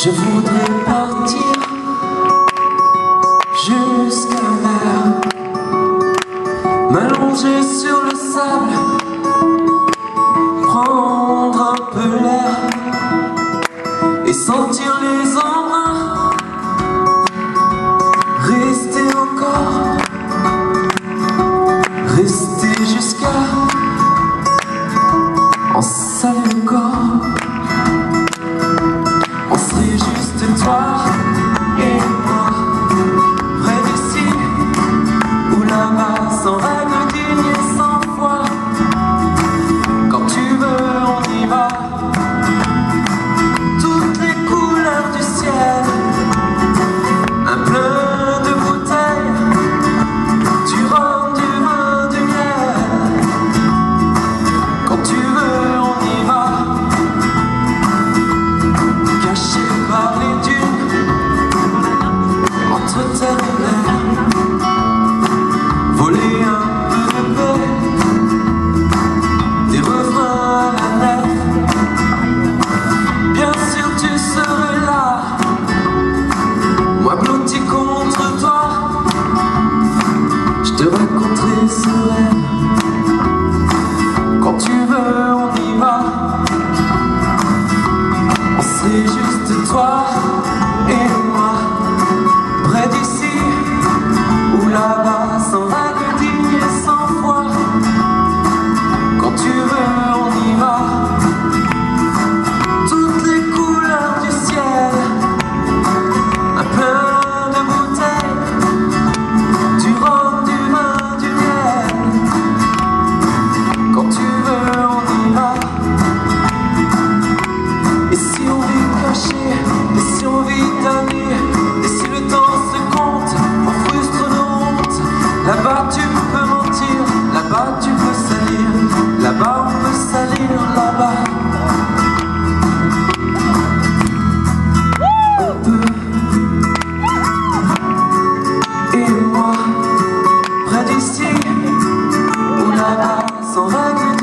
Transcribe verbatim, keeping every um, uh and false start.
Je voudrais partir jusqu'à la mer, m'allonger sur le sable, prendre un peu l'air et sentir les embruns, rester encore, rester jusqu'à en salut corps. On serait juste toi et moi, près d'ici ou là-bas, sans règle digne et sans foi. Quand tu veux, on y va. Toutes les couleurs du ciel, un plein de bouteilles, du rhum, du vin, du miel. Quand tu veux, on y va. Caché par les dunes, entre terre et mer, voler un peu de paix, des refrains à la nef. Bien sûr tu serais là, moi blotti contre toi. Je te raconterai ce rêve. Quand tu veux, on y va. On serait juste toi et moi, près d'ici ou là-bas, sans règle digne et sans foi. Quand tu veux, on y va. Toutes les couleurs du ciel, un plein de bouteilles, du rhum, du vin, du miel. Quand tu veux, on y va. Et si on vit caché, et si on vit damné, et si le temps se compte, on frustre nos hontes. Là-bas tu peux mentir, là-bas tu peux salir, là-bas on peut salir, là-bas on peut. Et moi, près d'ici ou là-bas, sans règle